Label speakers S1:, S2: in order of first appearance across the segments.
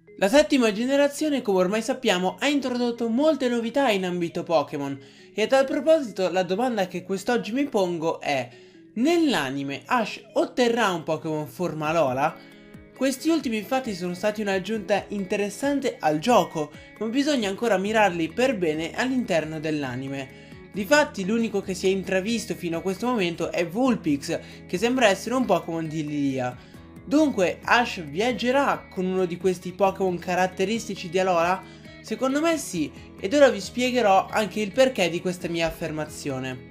S1: La settima generazione, come ormai sappiamo, ha introdotto molte novità in ambito Pokémon e a tal proposito la domanda che quest'oggi mi pongo è: nell'anime Ash otterrà un Pokémon forma Alola? Questi ultimi infatti sono stati un'aggiunta interessante al gioco, ma bisogna ancora mirarli per bene all'interno dell'anime. Difatti l'unico che si è intravisto fino a questo momento è Vulpix, che sembra essere un Pokémon di Lilia. Dunque, Ash viaggerà con uno di questi Pokémon caratteristici di Alola? Secondo me sì, ed ora vi spiegherò anche il perché di questa mia affermazione.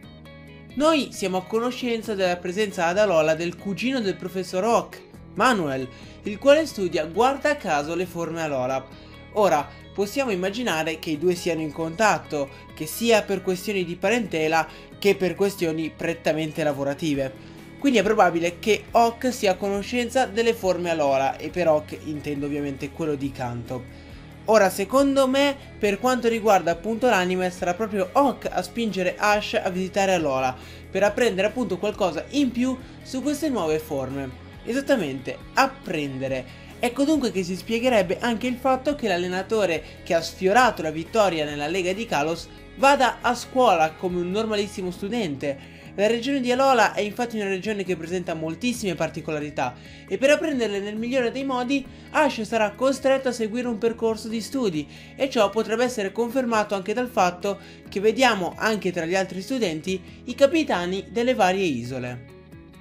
S1: Noi siamo a conoscenza della presenza ad Alola del cugino del professor Oak, Manuel, il quale studia guarda caso le forme Alola. Ora, possiamo immaginare che i due siano in contatto, che sia per questioni di parentela che per questioni prettamente lavorative. Quindi è probabile che Oak sia a conoscenza delle forme Alola, e per Oak intendo ovviamente quello di Kanto. Ora, secondo me, per quanto riguarda appunto l'anime, sarà proprio Oak a spingere Ash a visitare Alola, per apprendere appunto qualcosa in più su queste nuove forme. Esattamente, apprendere. Ecco dunque che si spiegherebbe anche il fatto che l'allenatore che ha sfiorato la vittoria nella Lega di Kalos vada a scuola come un normalissimo studente. La regione di Alola è infatti una regione che presenta moltissime particolarità e per apprenderle nel migliore dei modi Ash sarà costretto a seguire un percorso di studi, e ciò potrebbe essere confermato anche dal fatto che vediamo anche tra gli altri studenti i capitani delle varie isole.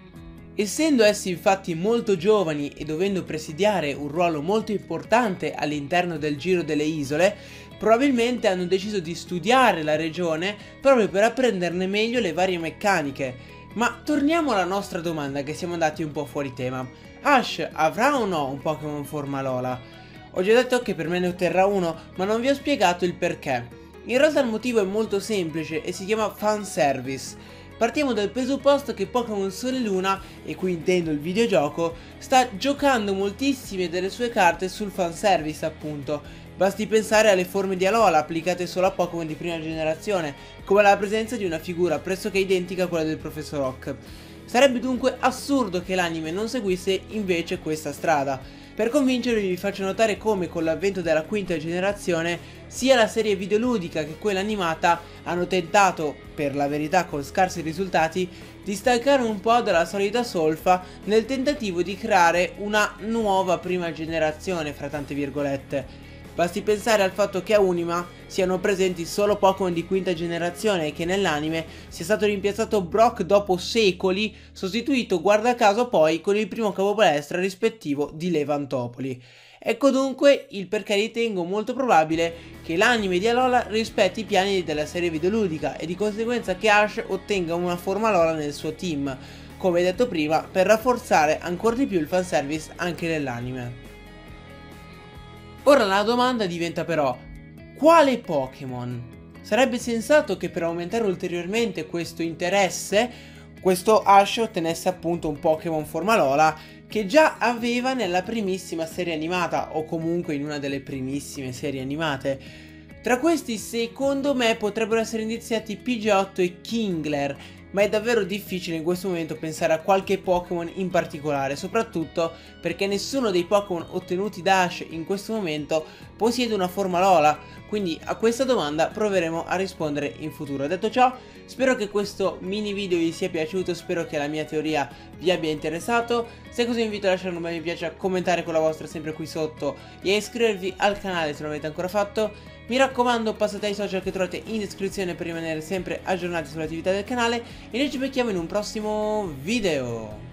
S1: Essendo essi infatti molto giovani e dovendo presidiare un ruolo molto importante all'interno del giro delle isole, probabilmente hanno deciso di studiare la regione proprio per apprenderne meglio le varie meccaniche. Ma torniamo alla nostra domanda, che siamo andati un po' fuori tema. Ash avrà o no un Pokémon forma Alola? Ho già detto che per me ne otterrà uno, ma non vi ho spiegato il perché. In realtà il motivo è molto semplice e si chiama fanservice. Partiamo dal presupposto che Pokémon Sole e Luna, e qui intendo il videogioco, sta giocando moltissime delle sue carte sul fanservice appunto. Basti pensare alle forme di Alola applicate solo a Pokémon di prima generazione, come la presenza di una figura pressoché identica a quella del professor Oak. Sarebbe dunque assurdo che l'anime non seguisse invece questa strada. Per convincervi vi faccio notare come con l'avvento della quinta generazione sia la serie videoludica che quella animata hanno tentato, per la verità con scarsi risultati, di staccare un po' dalla solita solfa nel tentativo di creare una nuova prima generazione, fra tante virgolette. Basti pensare al fatto che a Unima siano presenti solo Pokémon di quinta generazione e che nell'anime sia stato rimpiazzato Brock dopo secoli, sostituito guarda caso poi con il primo capopalestra rispettivo di Levantopoli. Ecco dunque il perché ritengo molto probabile che l'anime di Alola rispetti i piani della serie videoludica e di conseguenza che Ash ottenga una forma Alola nel suo team, come detto prima, per rafforzare ancora di più il fanservice anche nell'anime. Ora la domanda diventa però: quale Pokémon? Sarebbe sensato che per aumentare ulteriormente questo interesse, questo Ash ottenesse appunto un Pokémon forma Alola che già aveva nella primissima serie animata, o comunque in una delle primissime serie animate. Tra questi secondo me potrebbero essere indiziati Pidgeotto e Kingler, ma è davvero difficile in questo momento pensare a qualche Pokémon in particolare, soprattutto perché nessuno dei Pokémon ottenuti da Ash in questo momento possiede una forma Alola, quindi a questa domanda proveremo a rispondere in futuro. Detto ciò, spero che questo mini video vi sia piaciuto, spero che la mia teoria vi abbia interessato. Se è così vi invito a lasciare un bel mi piace, a commentare con la vostra sempre qui sotto e a iscrivervi al canale se non l'avete ancora fatto. Mi raccomando, passate ai social che trovate in descrizione per rimanere sempre aggiornati sull'attività del canale e noi ci becchiamo in un prossimo video.